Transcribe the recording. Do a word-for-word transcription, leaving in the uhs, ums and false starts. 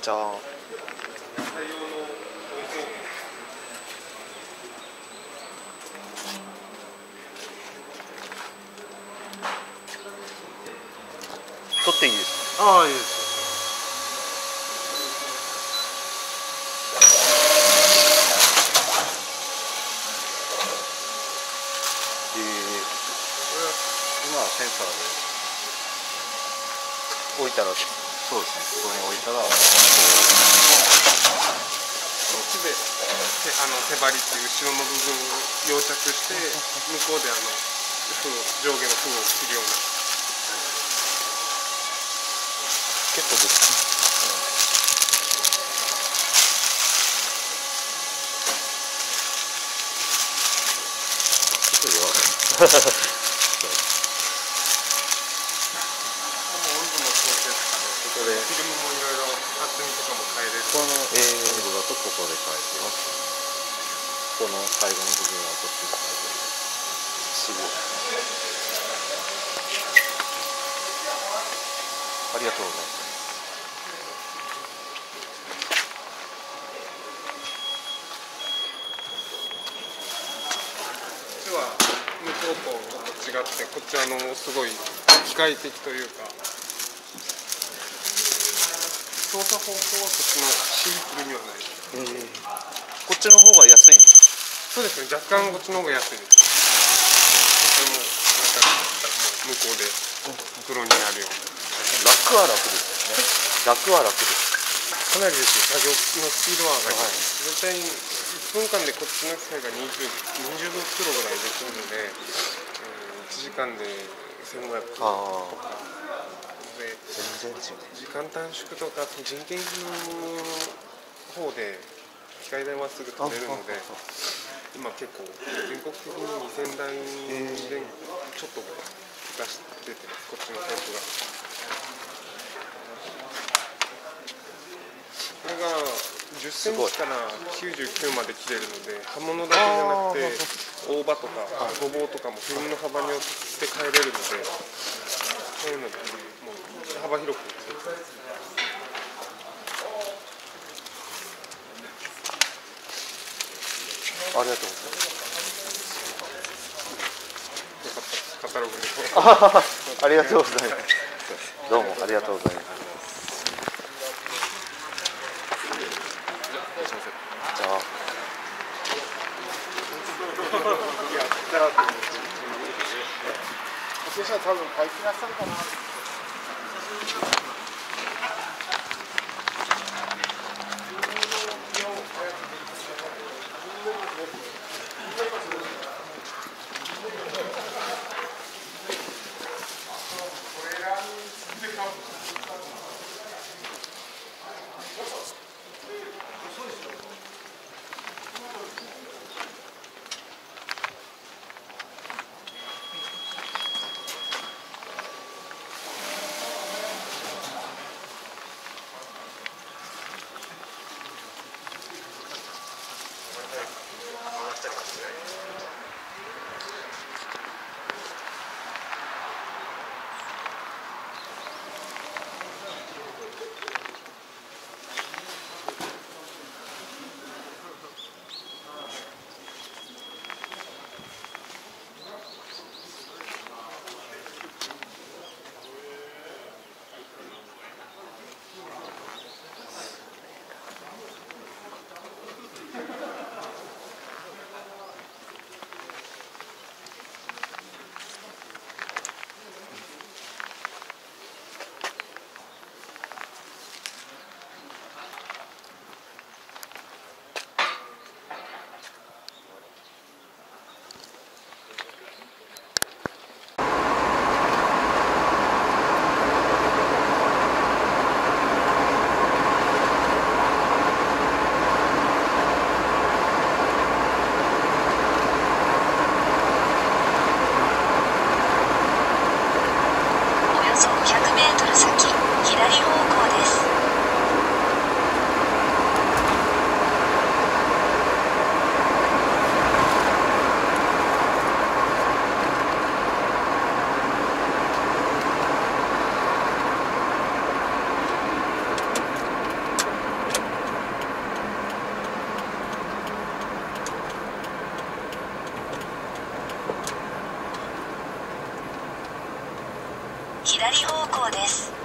じゃあ取っていいですか？ ああ、いいです。 えー、これは今はセンサーで置いたら、そうですね、ここに置いたらこう手で手あの手張りっていう後ろの部分を溶着して向こうであのその上下の符を切るような。 結構です、うん、ちょっと弱い温度の調整とかでここでフィルムもいろいろ厚みとかも変えれる。 この温度だとここで変えて、この最後の部分はこっちで変えて、すごい。ありがとうございます。 こっちは向こうと違ってこっちはあのすごい機械的というか操作方法はこっちのシンプルにはない。 えー、こっちの方が安いんですか？ そうですね、若干こっちの方が安いです。これもなんかもう向こうでプロになるような。 楽は楽ですよね。楽は楽です。 かなりですね、作業のスピードは上がります。絶対いっぷんかんでこっちの機械がにじゅう、にじゅうごキロぐらいできるので、えー、いちじかんでせんごひゃくとかで、 全然違う。 時間短縮とか人件費の方で機械代はすぐ取れるので、今結構全国的ににせんだいでちょっと出しててます、こっちのタイプが。これがじゅっセンチからきゅうじゅうきゅうまで切れるので、刃物だけじゃなくて大葉とかごぼうとかもフィルムの幅によって変えれるので、そういうのでもう幅広く作ってます。 ありがとうございます。 よかった、カタログで。 ありがとうございます。どうもありがとうございます。じゃあ。 私は多分買い切らさんかな。 左方向です。